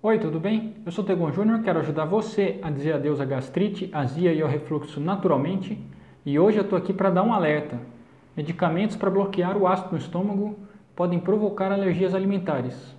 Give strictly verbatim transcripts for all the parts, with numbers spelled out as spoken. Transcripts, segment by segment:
Oi, tudo bem? Eu sou o Tegon Júnior, quero ajudar você a dizer adeus à gastrite, azia e ao refluxo naturalmente. E hoje eu estou aqui para dar um alerta. Medicamentos para bloquear o ácido no estômago podem provocar alergias alimentares.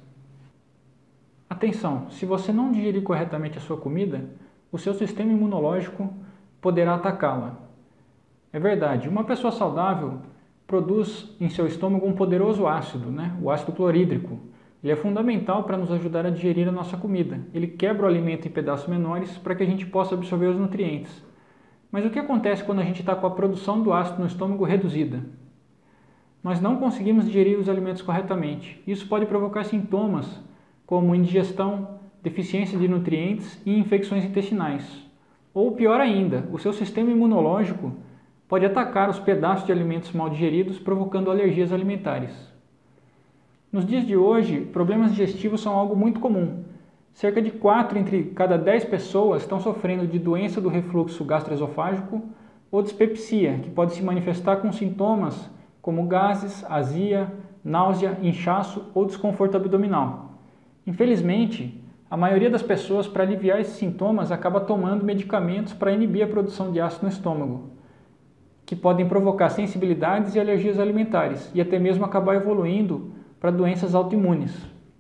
Atenção, se você não digerir corretamente a sua comida, o seu sistema imunológico poderá atacá-la. É verdade, uma pessoa saudável produz em seu estômago um poderoso ácido, né? O ácido clorídrico. Ele é fundamental para nos ajudar a digerir a nossa comida. Ele quebra o alimento em pedaços menores para que a gente possa absorver os nutrientes. Mas o que acontece quando a gente está com a produção do ácido no estômago reduzida? Nós não conseguimos digerir os alimentos corretamente. Isso pode provocar sintomas como indigestão, deficiência de nutrientes e infecções intestinais. Ou pior ainda, o seu sistema imunológico pode atacar os pedaços de alimentos mal digeridos, provocando alergias alimentares. Nos dias de hoje, problemas digestivos são algo muito comum. Cerca de quatro entre cada dez pessoas estão sofrendo de doença do refluxo gastroesofágico ou dispepsia, que pode se manifestar com sintomas como gases, azia, náusea, inchaço ou desconforto abdominal. Infelizmente, a maioria das pessoas, para aliviar esses sintomas, acaba tomando medicamentos para inibir a produção de ácido no estômago, que podem provocar sensibilidades e alergias alimentares e até mesmo acabar evoluindo para doenças autoimunes.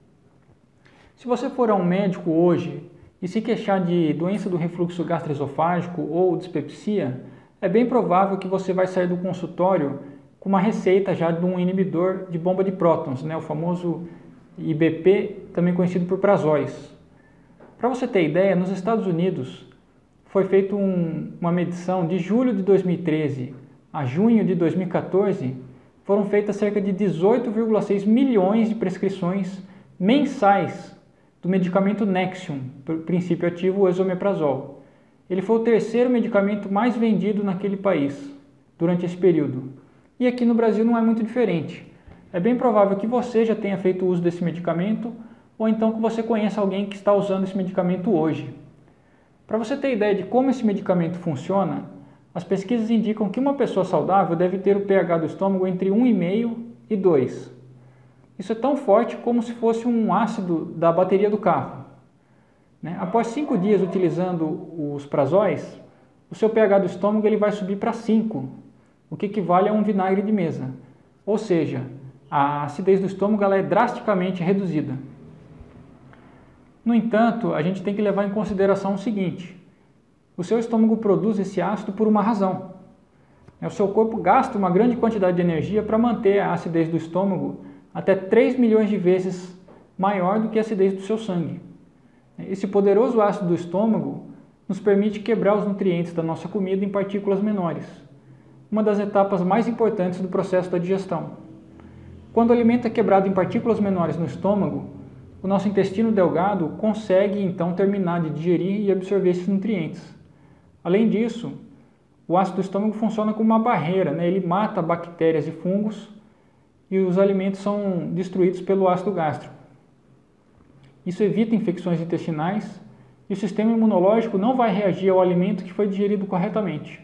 Se você for a um médico hoje e se queixar de doença do refluxo gastroesofágico ou dispepsia, é bem provável que você vai sair do consultório com uma receita já de um inibidor de bomba de prótons, né, o famoso I B P, também conhecido por prazóis. Para você ter ideia, nos Estados Unidos foi feita um, uma medição de julho de dois mil e treze a junho de dois mil e quatorze, foram feitas cerca de dezoito vírgula seis milhões de prescrições mensais do medicamento Nexium, princípio ativo esomeprazol. Ele foi o terceiro medicamento mais vendido naquele país durante esse período. E aqui no Brasil não é muito diferente. É bem provável que você já tenha feito uso desse medicamento ou então que você conheça alguém que está usando esse medicamento hoje. Para você ter ideia de como esse medicamento funciona, as pesquisas indicam que uma pessoa saudável deve ter o pH do estômago entre um vírgula cinco e dois. Isso é tão forte como se fosse um ácido da bateria do carro. Né? Após cinco dias utilizando os prazóis, o seu pH do estômago ele vai subir para cinco, o que equivale a um vinagre de mesa. Ou seja, a acidez do estômago ela é drasticamente reduzida. No entanto, a gente tem que levar em consideração o seguinte: o seu estômago produz esse ácido por uma razão. O seu corpo gasta uma grande quantidade de energia para manter a acidez do estômago até três milhões de vezes maior do que a acidez do seu sangue. Esse poderoso ácido do estômago nos permite quebrar os nutrientes da nossa comida em partículas menores, uma das etapas mais importantes do processo da digestão. Quando o alimento é quebrado em partículas menores no estômago, o nosso intestino delgado consegue então terminar de digerir e absorver esses nutrientes. Além disso, o ácido do estômago funciona como uma barreira, né? Ele mata bactérias e fungos e os alimentos são destruídos pelo ácido gástrico. Isso evita infecções intestinais e o sistema imunológico não vai reagir ao alimento que foi digerido corretamente.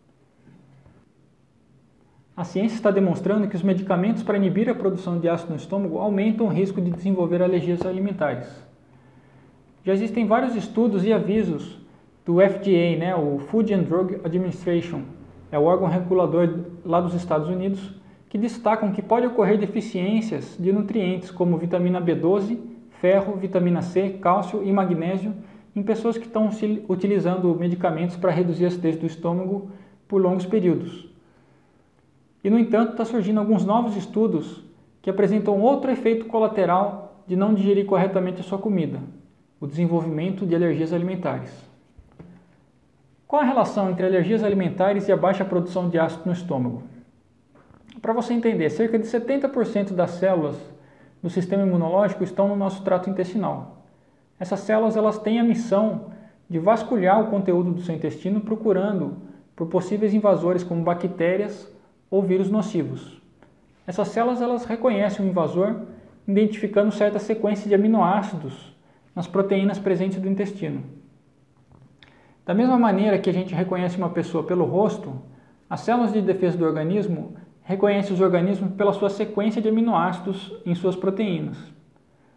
A ciência está demonstrando que os medicamentos para inibir a produção de ácido no estômago aumentam o risco de desenvolver alergias alimentares. Já existem vários estudos e avisos do F D A, né, o Food and Drug Administration, é o órgão regulador lá dos Estados Unidos, que destacam que pode ocorrer deficiências de nutrientes como vitamina B doze, ferro, vitamina C, cálcio e magnésio em pessoas que estão utilizando medicamentos para reduzir a acidez do estômago por longos períodos. E, no entanto, está surgindo alguns novos estudos que apresentam outro efeito colateral de não digerir corretamente a sua comida: o desenvolvimento de alergias alimentares. Qual a relação entre alergias alimentares e a baixa produção de ácido no estômago? Para você entender, cerca de setenta por cento das células do sistema imunológico estão no nosso trato intestinal. Essas células elas têm a missão de vasculhar o conteúdo do seu intestino procurando por possíveis invasores como bactérias ou vírus nocivos. Essas células elas reconhecem o invasor identificando certa sequência de aminoácidos nas proteínas presentes do intestino. Da mesma maneira que a gente reconhece uma pessoa pelo rosto, as células de defesa do organismo reconhecem os organismos pela sua sequência de aminoácidos em suas proteínas.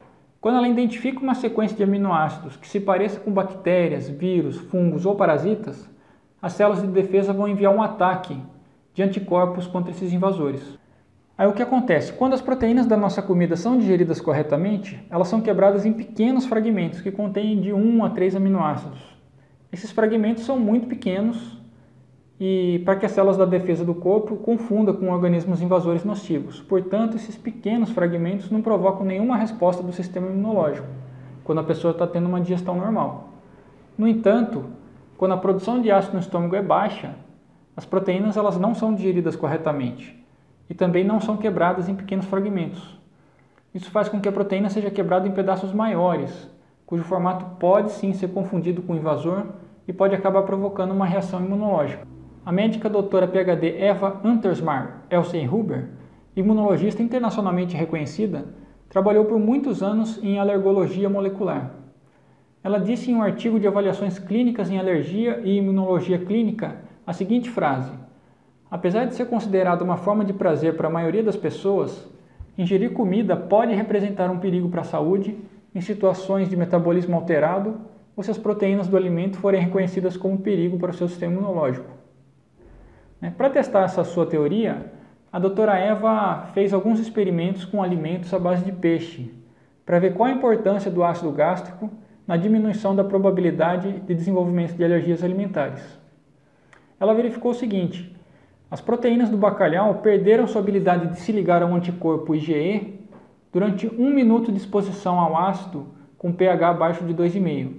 Quando ela identifica uma sequência de aminoácidos que se pareça com bactérias, vírus, fungos ou parasitas, as células de defesa vão enviar um ataque de anticorpos contra esses invasores. Aí o que acontece? Quando as proteínas da nossa comida são digeridas corretamente, elas são quebradas em pequenos fragmentos que contêm de um a três aminoácidos. Esses fragmentos são muito pequenos e para que as células da defesa do corpo confundam com organismos invasores nocivos. Portanto, esses pequenos fragmentos não provocam nenhuma resposta do sistema imunológico, quando a pessoa está tendo uma digestão normal. No entanto, quando a produção de ácido no estômago é baixa, as proteínas elas não são digeridas corretamente e também não são quebradas em pequenos fragmentos. Isso faz com que a proteína seja quebrada em pedaços maiores, cujo formato pode sim ser confundido com o invasor e pode acabar provocando uma reação imunológica. A médica doutora PhD Eva Untersmar Elsenhuber, imunologista internacionalmente reconhecida, trabalhou por muitos anos em alergologia molecular. Ela disse em um artigo de avaliações clínicas em alergia e imunologia clínica a seguinte frase: apesar de ser considerada uma forma de prazer para a maioria das pessoas, ingerir comida pode representar um perigo para a saúde em situações de metabolismo alterado ou se as proteínas do alimento forem reconhecidas como perigo para o seu sistema imunológico. Para testar essa sua teoria, a doutora Eva fez alguns experimentos com alimentos à base de peixe, para ver qual a importância do ácido gástrico na diminuição da probabilidade de desenvolvimento de alergias alimentares. Ela verificou o seguinte: as proteínas do bacalhau perderam sua habilidade de se ligar ao anticorpo I G E durante um minuto de exposição ao ácido com pH abaixo de dois vírgula cinco.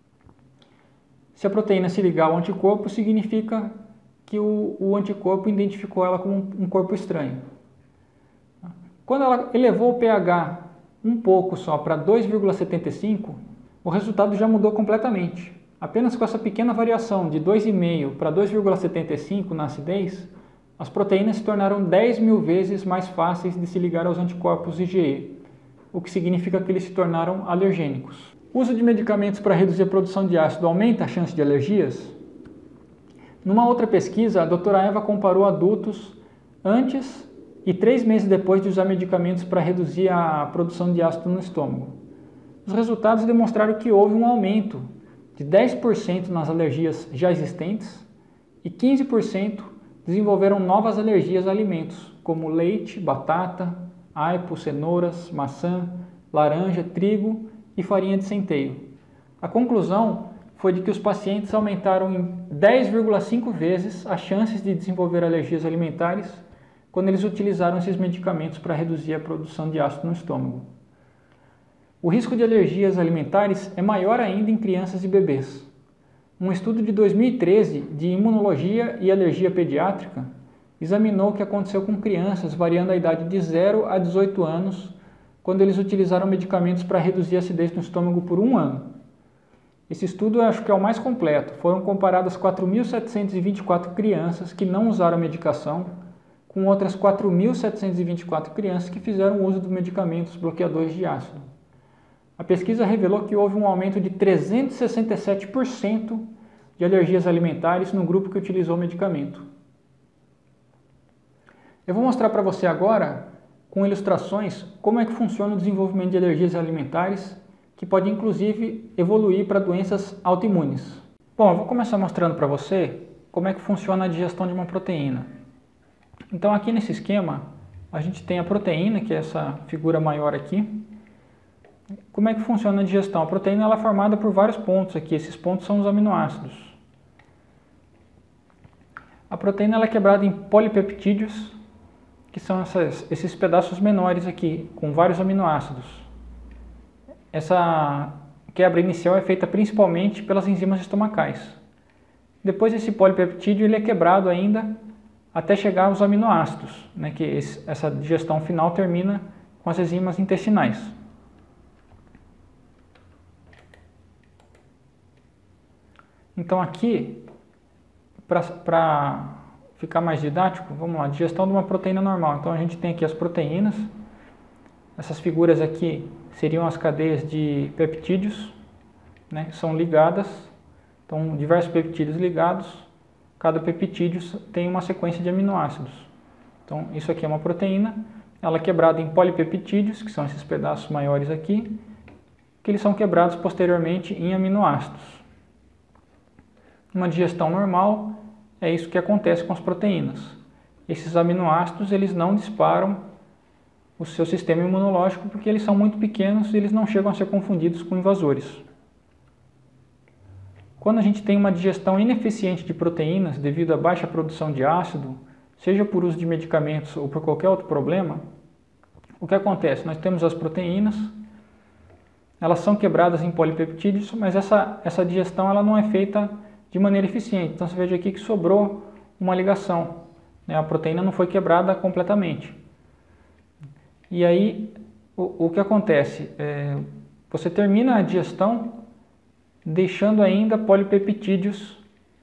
Se a proteína se ligar ao anticorpo, significa que o, o anticorpo identificou ela como um, um corpo estranho. Quando ela elevou o pH um pouco só para dois vírgula setenta e cinco, o resultado já mudou completamente. Apenas com essa pequena variação de dois vírgula cinco para dois vírgula setenta e cinco na acidez, as proteínas se tornaram dez mil vezes mais fáceis de se ligar aos anticorpos I G E, o que significa que eles se tornaram alergênicos. O uso de medicamentos para reduzir a produção de ácido aumenta a chance de alergias? Numa outra pesquisa, a doutora Eva comparou adultos antes e três meses depois de usar medicamentos para reduzir a produção de ácido no estômago. Os resultados demonstraram que houve um aumento de dez por cento nas alergias já existentes e quinze por cento desenvolveram novas alergias a alimentos, como leite, batata, aipo, cenouras, maçã, laranja, trigo e farinha de centeio. A conclusão foi de que os pacientes aumentaram em dez vírgula cinco vezes as chances de desenvolver alergias alimentares quando eles utilizaram esses medicamentos para reduzir a produção de ácido no estômago. O risco de alergias alimentares é maior ainda em crianças e bebês. Um estudo de dois mil e treze de imunologia e alergia pediátrica examinou o que aconteceu com crianças variando a idade de zero a dezoito anos quando eles utilizaram medicamentos para reduzir a acidez no estômago por um ano. Esse estudo eu acho que é o mais completo. Foram comparadas quatro mil setecentas e vinte e quatro crianças que não usaram medicação com outras quatro mil setecentas e vinte e quatro crianças que fizeram uso dos medicamentos bloqueadores de ácido. A pesquisa revelou que houve um aumento de trezentos e sessenta e sete por cento de alergias alimentares no grupo que utilizou o medicamento. Eu vou mostrar para você agora, com ilustrações, como é que funciona o desenvolvimento de alergias alimentares, que pode inclusive evoluir para doenças autoimunes. Bom, eu vou começar mostrando para você como é que funciona a digestão de uma proteína. Então aqui nesse esquema, a gente tem a proteína, que é essa figura maior aqui. Como é que funciona a digestão? A proteína ela é formada por vários pontos aqui, esses pontos são os aminoácidos. A proteína ela é quebrada em polipeptídeos, que são essas, esses pedaços menores aqui, com vários aminoácidos. Essa quebra inicial é feita principalmente pelas enzimas estomacais. Depois esse polipeptídeo ele é quebrado ainda até chegar aos aminoácidos, né, que esse, essa digestão final termina com as enzimas intestinais. Então aqui, para ficar mais didático, vamos lá, digestão de uma proteína normal. Então a gente tem aqui as proteínas, essas figuras aqui seriam as cadeias de peptídeos, né, são ligadas, então diversos peptídeos ligados, cada peptídeo tem uma sequência de aminoácidos. Então isso aqui é uma proteína, ela é quebrada em polipeptídeos, que são esses pedaços maiores aqui, porque eles são quebrados posteriormente em aminoácidos. Uma digestão normal é isso que acontece com as proteínas. Esses aminoácidos eles não disparam o seu sistema imunológico porque eles são muito pequenos e eles não chegam a ser confundidos com invasores. Quando a gente tem uma digestão ineficiente de proteínas devido à baixa produção de ácido, seja por uso de medicamentos ou por qualquer outro problema, o que acontece? Nós temos as proteínas, elas são quebradas em polipeptídeos, mas essa, essa digestão ela não é feita de maneira eficiente. Então você veja aqui que sobrou uma ligação, né? A proteína não foi quebrada completamente. E aí o, o que acontece? É, você termina a digestão deixando ainda polipeptídeos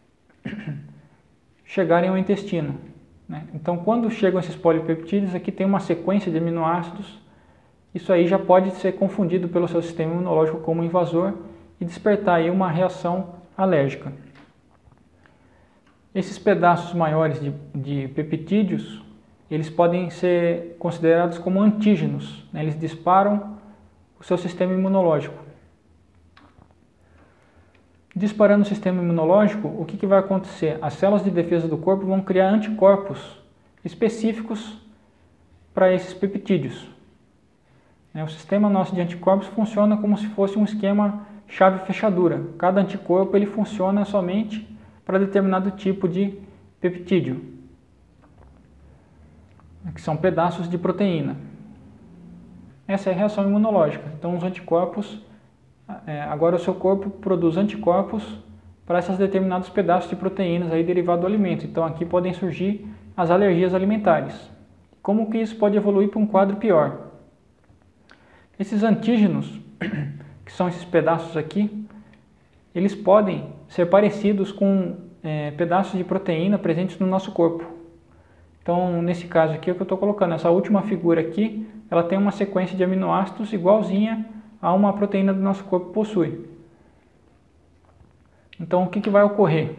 chegarem ao intestino, né? Então quando chegam esses polipeptídeos, aqui tem uma sequência de aminoácidos, isso aí já pode ser confundido pelo seu sistema imunológico como invasor e despertar aí uma reação alérgica. Esses pedaços maiores de, de peptídeos, eles podem ser considerados como antígenos, né? Eles disparam o seu sistema imunológico. Disparando o sistema imunológico, o que, que vai acontecer? As células de defesa do corpo vão criar anticorpos específicos para esses peptídeos. O sistema nosso de anticorpos funciona como se fosse um esquema chave-fechadura. Cada anticorpo ele funciona somente para determinado tipo de peptídeo, que são pedaços de proteína. Essa é a reação imunológica. Então os anticorpos, agora o seu corpo produz anticorpos para esses determinados pedaços de proteínas aí derivados do alimento. Então aqui podem surgir as alergias alimentares. Como que isso pode evoluir para um quadro pior? Esses antígenos, que são esses pedaços aqui, eles podem ser parecidos com é, pedaços de proteína presentes no nosso corpo. Então, nesse caso aqui, é o que eu estou colocando, essa última figura aqui, ela tem uma sequência de aminoácidos igualzinha a uma proteína do nosso corpo possui. Então, o que, que vai ocorrer?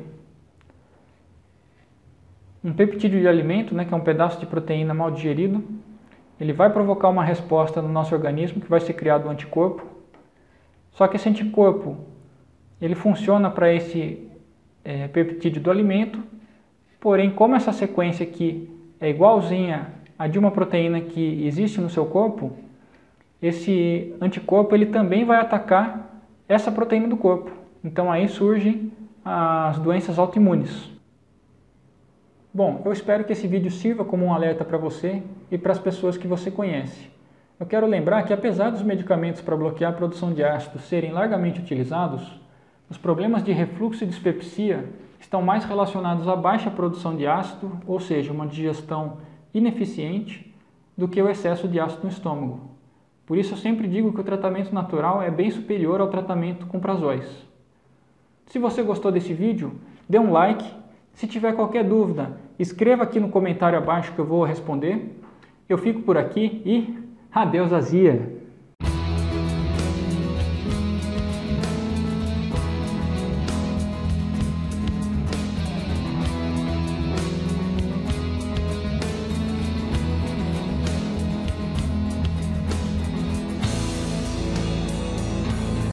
Um peptídeo de alimento, né, que é um pedaço de proteína mal digerido, ele vai provocar uma resposta no nosso organismo, que vai ser criado um anticorpo. Só que esse anticorpo, ele funciona para esse é, peptídeo do alimento, porém, como essa sequência aqui é igualzinha a de uma proteína que existe no seu corpo, esse anticorpo ele também vai atacar essa proteína do corpo. Então aí surgem as doenças autoimunes. Bom, eu espero que esse vídeo sirva como um alerta para você e para as pessoas que você conhece. Eu quero lembrar que apesar dos medicamentos para bloquear a produção de ácido serem largamente utilizados, os problemas de refluxo e dispepsia estão mais relacionados à baixa produção de ácido, ou seja, uma digestão ineficiente, do que o excesso de ácido no estômago. Por isso eu sempre digo que o tratamento natural é bem superior ao tratamento com prazóis. Se você gostou desse vídeo, dê um like. Se tiver qualquer dúvida, escreva aqui no comentário abaixo que eu vou responder. Eu fico por aqui e adeus azia!